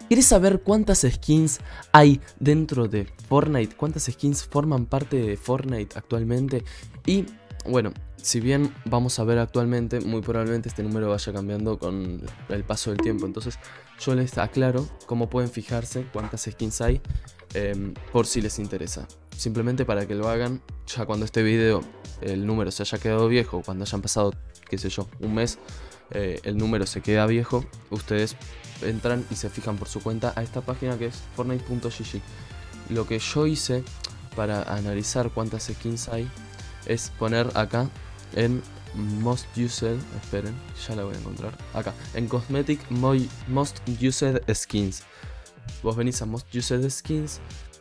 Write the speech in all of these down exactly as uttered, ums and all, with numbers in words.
¿Querés saber cuántas skins hay dentro de Fortnite? ¿Cuántas skins forman parte de Fortnite actualmente? Y bueno, si bien vamos a ver actualmente, muy probablemente este número vaya cambiando con el paso del tiempo. Entonces yo les aclaro cómo pueden fijarse cuántas skins hay, eh, por si les interesa. Simplemente para que lo hagan ya cuando este video el número se haya quedado viejo, cuando hayan pasado, qué sé yo, un mes, eh, el número se queda viejo, ustedes entran y se fijan por su cuenta a esta página que es fortnite punto g g. Lo que yo hice para analizar cuántas skins hay es poner acá en Most Used, esperen, ya la voy a encontrar, acá, en Cosmetic Most Used Skins. Vos venís a Most Used Skins,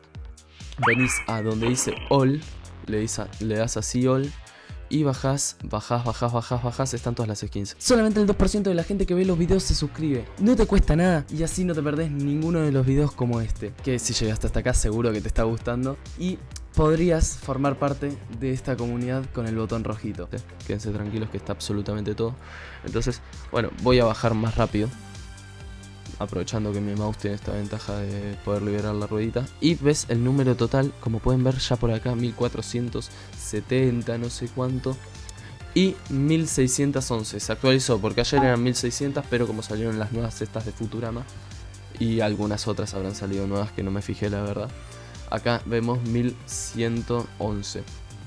venís a donde dice All, le, dice, le das así All y bajás, bajás, bajás, bajás, bajás, están todas las skins. Solamente el dos por ciento de la gente que ve los videos se suscribe. No te cuesta nada y así no te perdés ninguno de los videos como este, que si llegaste hasta acá seguro que te está gustando y podrías formar parte de esta comunidad con el botón rojito. Quédense tranquilos que está absolutamente todo. Entonces, bueno, voy a bajar más rápido, aprovechando que mi mouse tiene esta ventaja de poder liberar la ruedita. Y ves el número total, como pueden ver ya por acá, mil cuatrocientos setenta, no sé cuánto. Y mil seiscientos once, se actualizó porque ayer eran mil seiscientos, pero como salieron las nuevas estas de Futurama y algunas otras habrán salido nuevas que no me fijé la verdad, acá vemos mil ciento once,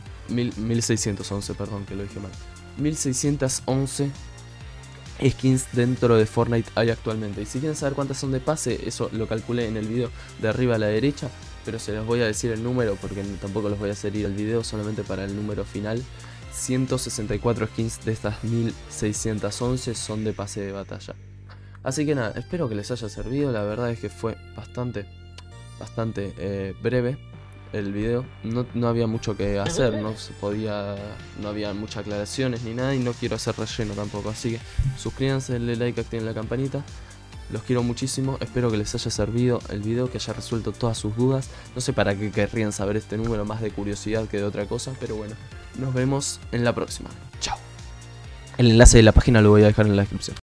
mil seiscientos once, perdón que lo dije mal, mil seiscientos once skins dentro de Fortnite hay actualmente. Y si quieren saber cuántas son de pase, eso lo calculé en el video de arriba a la derecha, pero se los voy a decir el número porque tampoco los voy a hacer ir al video, solamente para el número final. Ciento sesenta y cuatro skins de estas mil seiscientos once son de pase de batalla. Así que nada, espero que les haya servido. La verdad es que fue bastante, bastante eh, breve el video. No, no había mucho que hacer, no se podía, no había muchas aclaraciones ni nada y no quiero hacer relleno tampoco. Así que suscríbanse, denle like, activen la campanita. Los quiero muchísimo, espero que les haya servido el video, que haya resuelto todas sus dudas. No sé para qué querrían saber este número, más de curiosidad que de otra cosa, pero bueno, nos vemos en la próxima. Chao. El enlace de la página lo voy a dejar en la descripción.